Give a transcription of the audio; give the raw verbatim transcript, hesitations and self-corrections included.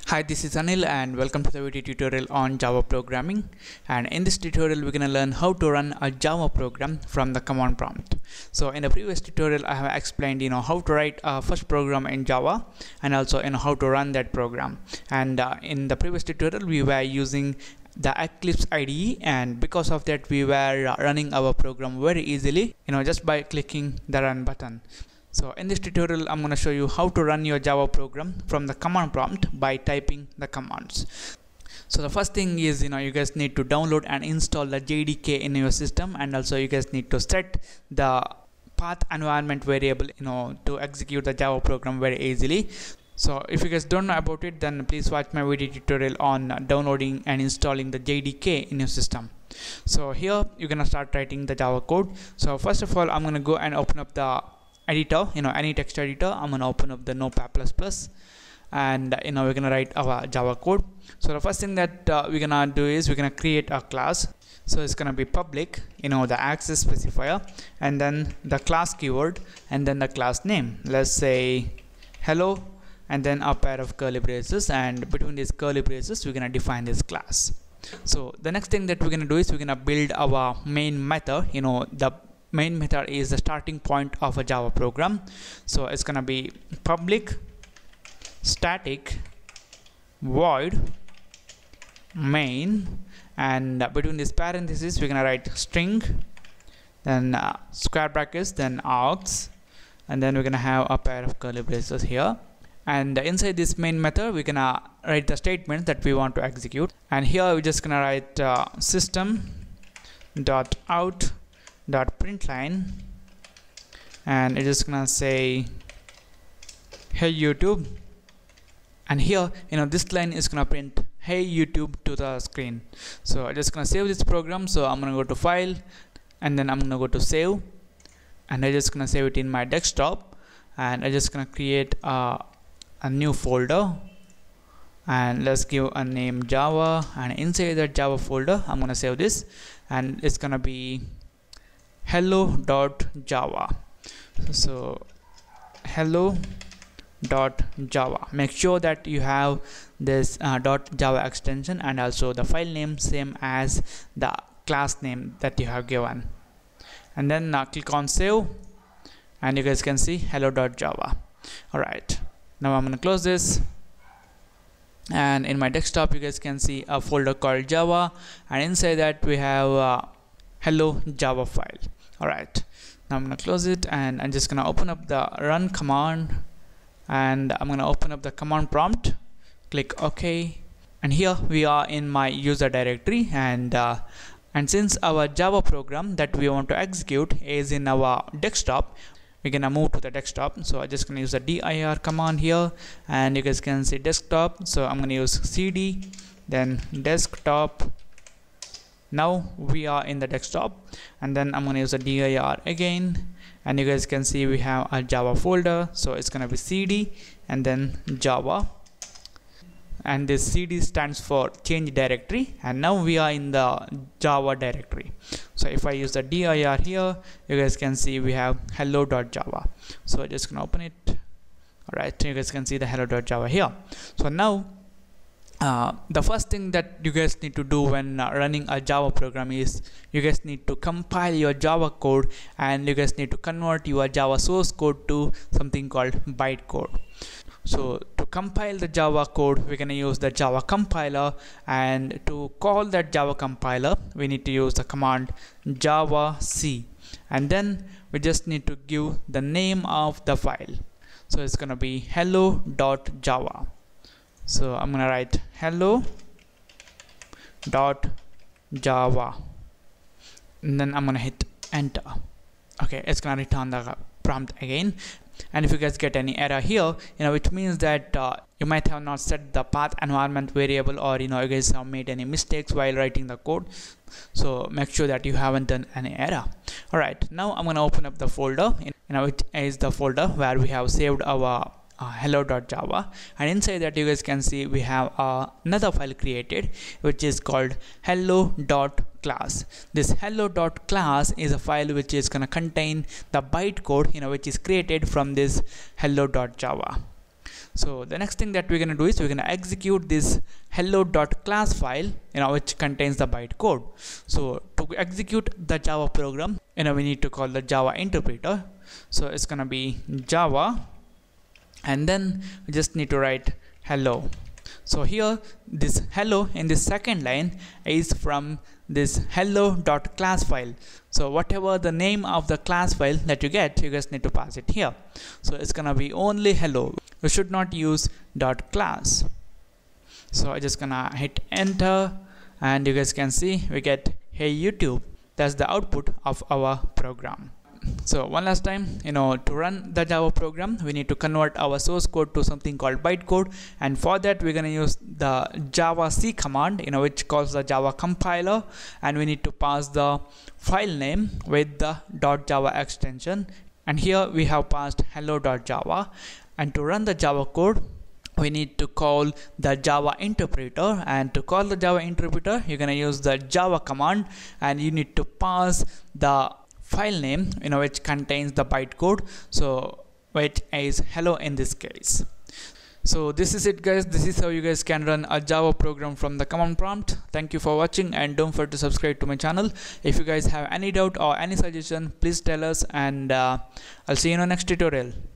Hi, this is Anil and welcome to the video tutorial on Java programming. And in this tutorial we're going to learn how to run a Java program from the command prompt. So in the previous tutorial I have explained you know how to write a first program in Java and also you know how to run that program. And uh, in the previous tutorial we were using the Eclipse I D E, and because of that we were running our program very easily you know just by clicking the run button. So in this tutorial I'm going to show you how to run your Java program from the command prompt by typing the commands. So the first thing is you know you guys need to download and install the J D K in your system, and also you guys need to set the path environment variable you know to execute the Java program very easily. So if you guys don't know about it, then please watch my video tutorial on downloading and installing the J D K in your system. So here you're gonna start writing the Java code. So first of all I'm gonna go and open up the editor, you know any text editor. I'm gonna open up the Notepad plus plus, and you know we're gonna write our Java code. So the first thing that uh, we're gonna do is we're gonna create a class. So it's gonna be public, you know the access specifier, and then the class keyword, and then the class name. Let's say hello, and then a pair of curly braces, and between these curly braces we're gonna define this class. So the next thing that we're gonna do is we're gonna build our main method. You know the main method is the starting point of a Java program. So it's gonna be public static void main, and uh, between this parentheses we're gonna write string, then uh, square brackets, then args, and then we're gonna have a pair of curly braces here. And inside this main method we're gonna write the statement that we want to execute, and here we're just gonna write uh, system dot out dot println, and it's just gonna say hey YouTube, and here you know this line is gonna print hey YouTube to the screen. So I'm just gonna save this program. So I'm gonna go to file, and then I'm gonna go to save, and I'm just gonna save it in my desktop, and I'm just gonna create a, a new folder, and let's give a name Java, and inside that Java folder I'm gonna save this, and it's gonna be hello.java. So hello.java. Make sure that you have this uh, .java extension, and also the file name same as the class name that you have given. And then uh, click on save, and you guys can see hello.java. Alright, now I'm gonna close this, and in my desktop you guys can see a folder called Java, and inside that we have uh, hello Java file. Alright, now I'm gonna close it, and I'm just gonna open up the run command, and I'm gonna open up the command prompt, click OK, and here we are in my user directory, and uh, and since our Java program that we want to execute is in our desktop, we're gonna move to the desktop. So I'm just gonna use the dir command here, and you guys can see desktop. So I'm gonna use cd, then desktop. Now we are in the desktop, and then I'm gonna use a dir again, and you guys can see we have a Java folder. So it's gonna be cd and then Java, and this cd stands for change directory, and now we are in the Java directory. So if I use the dir here, you guys can see we have hello.java. So I'm just gonna open it. Alright, you guys can see the hello.java here. So now Uh, the first thing that you guys need to do when uh, running a Java program is you guys need to compile your Java code, and you guys need to convert your Java source code to something called bytecode. So to compile the Java code we're gonna use the Java compiler, and to call that Java compiler we need to use the command javac, and then we just need to give the name of the file. So it's gonna be hello.java. So I'm gonna write hello.java, and then I'm gonna hit enter. Okay, it's gonna return the prompt again. And if you guys get any error here, you know which means that uh, you might have not set the path environment variable, or you know you guys have made any mistakes while writing the code. So make sure that you haven't done any error. Alright, now I'm gonna open up the folder, you know it is the folder where we have saved our Uh, hello.java, and inside that you guys can see we have uh, another file created which is called hello.class. This hello.class is a file which is gonna contain the bytecode you know which is created from this hello.java. So the next thing that we're going to do is we're going to execute this hello.class file, you know, which contains the bytecode. So to execute the Java program, you know, we need to call the Java interpreter. So it's going to be Java, and then we just need to write hello. So here this hello in this second line is from this hello.class file. So whatever the name of the class file that you get, you guys need to pass it here. So it's gonna be only hello. We should not use dot class. So I'm just gonna hit enter, and you guys can see we get hey YouTube. That's the output of our program. So one last time, you know, to run the Java program, we need to convert our source code to something called bytecode, and for that we're going to use the javac command, you know, which calls the Java compiler, and we need to pass the file name with the .java extension, and here we have passed hello.java. And to run the Java code, we need to call the Java interpreter, and to call the Java interpreter you're going to use the Java command, and you need to pass the file name, you know, which contains the bytecode, so which is hello in this case. So this is it, guys. This is how you guys can run a Java program from the command prompt. Thank you for watching, and don't forget to subscribe to my channel. If you guys have any doubt or any suggestion, please tell us, and uh, I'll see you in the next tutorial.